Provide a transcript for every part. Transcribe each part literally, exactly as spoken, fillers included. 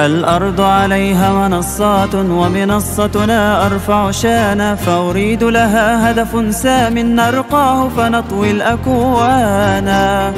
الأرض عليها منصات ومنصتنا أرفع شانا، فأريد لها هدف سام نرقاه فنطوي الأكوانا.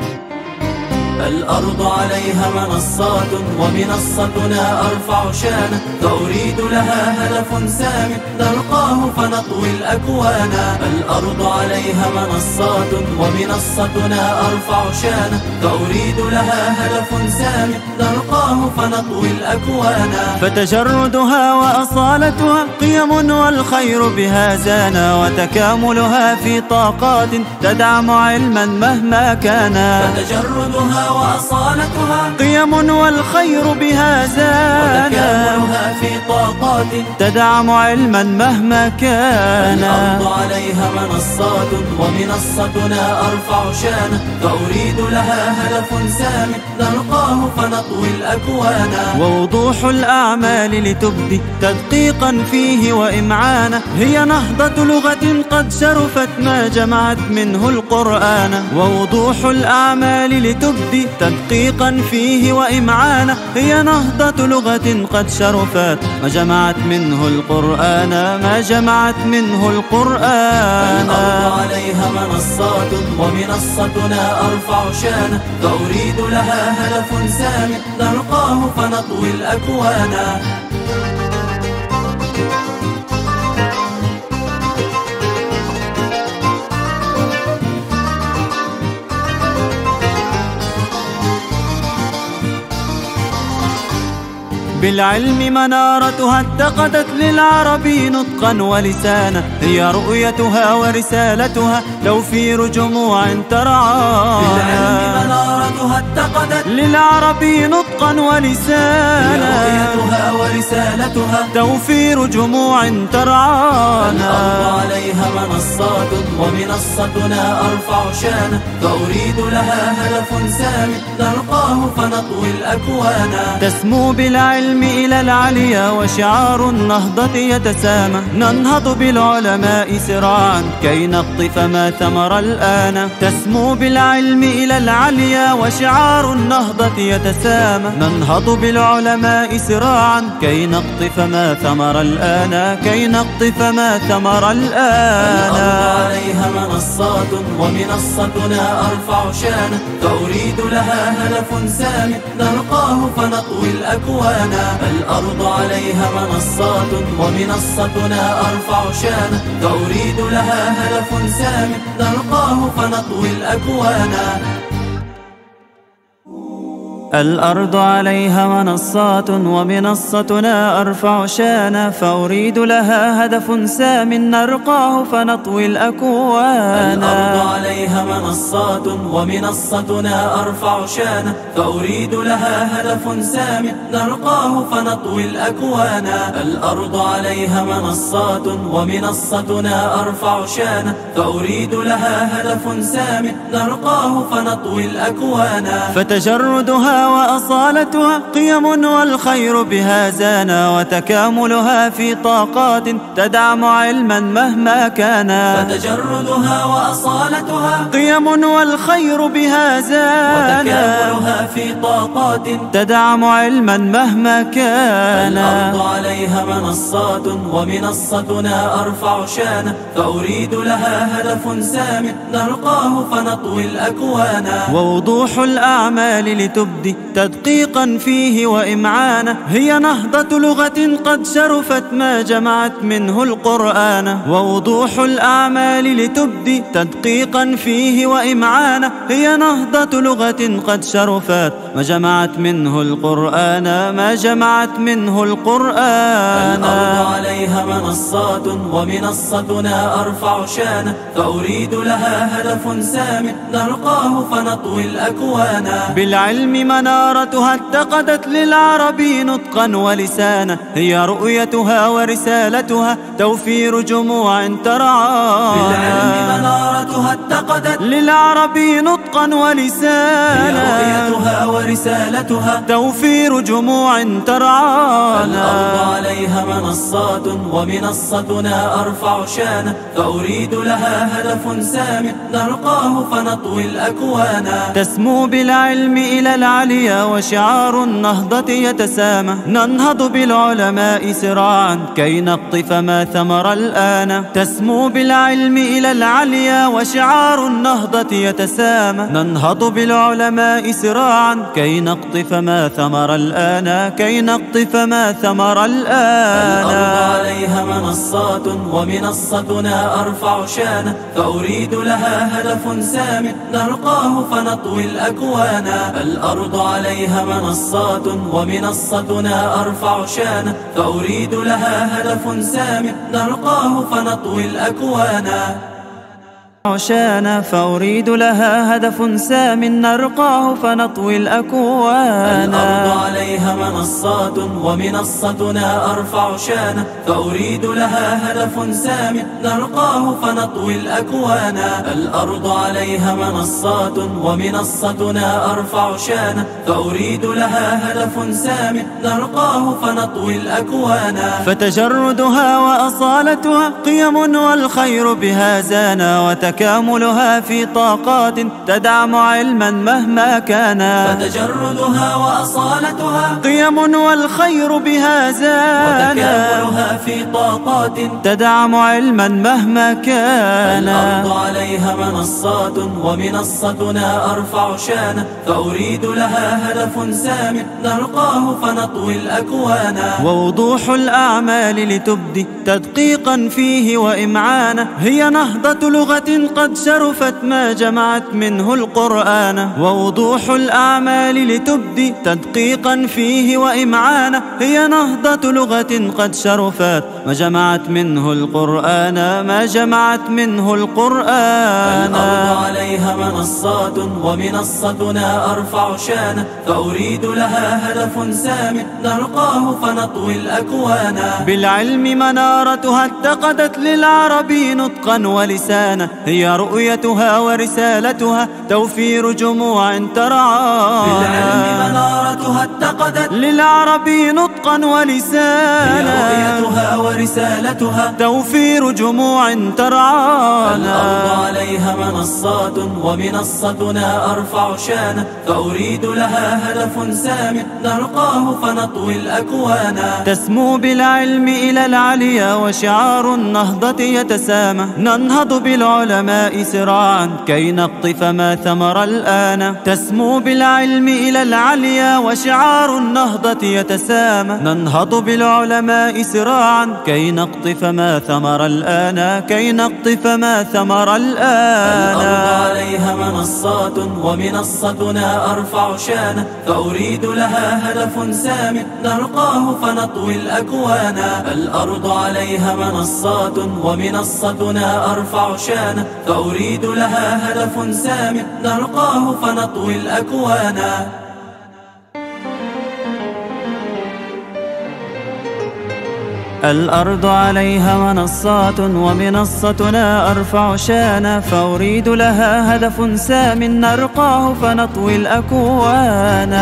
الأرض عليها منصات ومنصتنا أرفع شانا، فأريد لها هدف سام نرقاه فنطوي الأكوانا. الأرض عليها منصات ومنصتنا أرفع شانا، فأريد لها هدف سام نرقاه فنطوي الأكوانا. فتجردها وأصالتها قيم والخير بها زانا، وتكاملها في طاقات تدعم علما مهما كان. فتجردها وأصالتها قيم والخير بها زانا، وتكاملها في طاقات تدعم علما مهما كان. الأرض عليها منصات ومنصتنا أرفع شانا، فأريد لها هدف سام نرقاه فنطوي الأكوانا. ووضوح الأعمال لتبدي تدقيقا فيه وإمعانا، هي نهضة لغة قد شرفت ما جمعت منه القرآن. ووضوح الأعمال لتبدي تدقيقا فيه وإمعانا، هي نهضة لغة قد شرفت ما جمعت منه القرآن، ما جمعت منه القرآن. الأرض عليها منصات ومنصتنا أرفع شانا، فأريد لها هدف سام نرقاه فنطوي الأكوانا. بالعلم منارتها اتقدت للعرب نطقا ولسانا، هي رؤيتها ورسالتها توفير جموع ترعانا. بالعلم منارتها اتقدت للعرب نطقا ولسانا، هي رؤيتها ورسالتها توفير جموع ترعانا. الأرض عليها منصات ومنصتنا أرفع شانا، فأريد لها هدف سام نرقاه فنطوي الأكوانا. تسمو بالعلم إلى العليا وشعار النهضة يتسامى، ننهض بالعلماء سراعا كي نقطف ما ثمر الآن. تسمو بالعلم إلى العليا وشعار النهضة يتسامى، ننهض بالعلماء سراعا كي نقطف ما ثمر الآن، كي نقطف ما ثمر الآن. الأرض عليها منصات ومنصتنا أرفع شانا، فأريد لها هدف سام نرقاه فنطوي الأكوانا. الأرض عليها منصات ومنصتنا أرفع شانا، فأريد لها هدف سام نرقاه فنطوي الأكوانا. الأرض عليها منصات ومنصتنا أرفع شانا، فأريد لها هدف سام نرقاه فنطوي الأكوانا. الأرض عليها منصات ومنصتنا أرفع شانا، فأريد لها هدف سام نرقاه فنطوي الأكوانا. الأرض عليها منصات ومنصتنا أرفع شانا، فأريد لها هدف سام نرقاه فنطوي الأكوانا. فتجردها وأصالتها قيم والخير بها زانا، وتكاملها في طاقات تدعم علما مهما كان. فتجردها وأصالتها قيم والخير بها زانا، وتكاملها في طاقات تدعم علما مهما كان. الأرض عليها منصات ومنصتنا أرفع شانا، فأريد لها هدف سام نرقاه فنطوي الأكوانا. ووضوح الأعمال لتبدي تدقيقا فيه وإمعانا، هي نهضة لغة قد شرفت ما جمعت منه القرآن. ووضوح الأعمال لتبدي تدقيقا فيه وإمعانا، هي نهضة لغة قد شرفت ما جمعت منه القرآن، ما جمعت منه القرآن. الأرض عليها منصات ومنصتنا أرفع شانا، فأريد لها هدف سام نرقاه فنطوي الأكوانا. بالعلم منارتها اتقدت للعرب نطقا ولسانا، هي رؤيتها ورسالتها توفير جموع ترعانا. بالعلم منارتها اتقدت للعرب نطقا نطقا ولسانا، هي رؤيتها ورسالتها توفير جموع ترعانا. الأرض عليها منصات ومنصتنا أرفع شانا، فأريد لها هدف سامي نرقاه فنطوي الأكوان. تسمو بالعلم إلى العليا وشعار النهضة يتسامى، ننهض بالعلماء سراعا كي نقطف ما ثمر الآن. تسمو بالعلم إلى العليا وشعار النهضة يتسامى، ننهض بالعلماء سراعا كي نقطف ما ثمر الآن، كي نقطف ما ثمر الآن. الأرض عليها منصات ومنصتنا أرفع شانا، فأريد لها هدف سامي نرقاه فنطوي الأكوان. الأرض عليها منصات ومنصتنا أرفع شانا، فأريد لها هدف سامي نرقاه فنطوي الأكوان. عشانا فأريد لها هدف سام نرقاه فنطوي الأكوان. الأرض عليها منصات ومنصتنا أرفع شانا، فأريد لها هدف سام نرقاه فنطوي الأكوان. الأرض عليها منصات ومنصتنا أرفع شانا، فأريد لها هدف سام نرقاه فنطوي الأكوان. فتجردها وأصالتها قيم والخير بها زانا، وتكاملها في طاقات تدعم علما مهما كان. فتجردها وأصالتها قيم والخير بها زانا، وتكاملها في طاقات تدعم علما مهما كان. الأرض عليها منصات ومنصتنا أرفع شانا، فأريد لها هدف سام نرقاه فنطوي الأكوان. ووضوح الأعمال لتبدي تدقيقا فيه وإمعانا، هي نهضة لغة قد شرفت ما جمعت منه القرآن. ووضوح الأعمال لتبدي تدقيقا فيه وإمعانا، هي نهضة لغة قد شرفت ما جمعت منه القرآن، ما جمعت منه القرآن. الأرض عليها منصات ومنصتنا أرفع شانا، فأريد لها هدف سام نرقاه فنطوي الأكوان. بالعلم منارتها اتقدت للعرب نطقا ولسانا، هي رؤيتها ورسالتها توفير جموع ترعانا. بالعلم منارتها اتقدت للعرب نطقا ولسانا، هي رؤيتها ورسالتها توفير جموع ترعانا. الأرض عليها منصات ومنصتنا أرفع شانا، فأريد لها هدف سام نرقاه فنطوي الأكوان. تسمو بالعلم إلى العليا وشعار النهضة يتسامى، ننهض بالعلماء سراعا كي نقطف ما ثمر الآن. تسمو بالعلم إلى العليا وشعار النهضة يتسامى، ننهض بالعلماء سراعا كي نقطف ما ثمر الآن، كي نقطف ما ثمر الآن. الأرض عليها منصات ومنصتنا أرفع شانا، فأريد لها هدف سام نرقاه فنطوي الأكوان. الأرض عليها منصات ومنصتنا أرفع شانا، فأريد لها هدف سام نرقاه فنطوي الأكوان. الأرض عليها منصات ومنصتنا أرفع شانا، فأريد لها هدف سام نرقاه فنطوي الأكوان.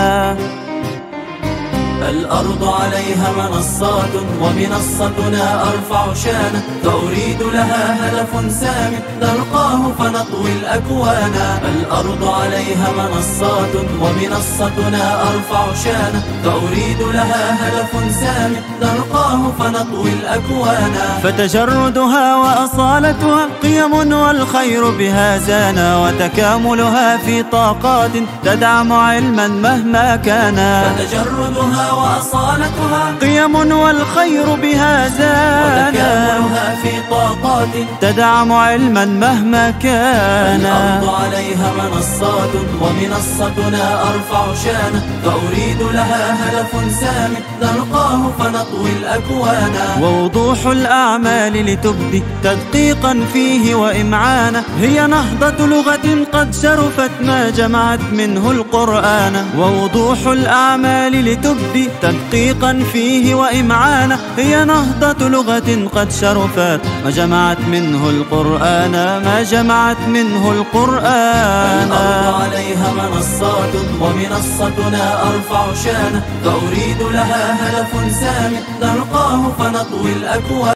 الأرض عليها منصات ومنصتنا أرفع شانا، فأريد لها هدف سام نرقاه فنطوي الأكوان. الأرض عليها منصات ومنصتنا أرفع شانا، فأريد لها هدف سام نرقاه فنطوي الأكوان. فتجردها وأصالتها قيم والخير بها زانا، وتكاملها في طاقات تدعم علما مهما كان. فتجردها وأصالتها قيم والخير بها زانا، وتكاملها في طاقات تدعم علما مهما كان. الأرض عليها منصات ومنصتنا أرفع شانا، فأريد لها هدف سام نرقاه فنطوي الأكوان. ووضوح الأعمال لتبدي تدقيقا فيه وإمعانا، هي نهضة لغة قد شرفت ما جمعت منه القرآن. ووضوح الأعمال لتبدي الأدب تدقيقا فيه وإمعانا، هي نهضة لغة قد شرفت ما جمعت منه القرآن، ما جمعت منه القرآن. الأرض عليها منصات ومنصتنا أرفع شانه، فأريد لها هدف سامي نلقاه فنطوي الأكوان.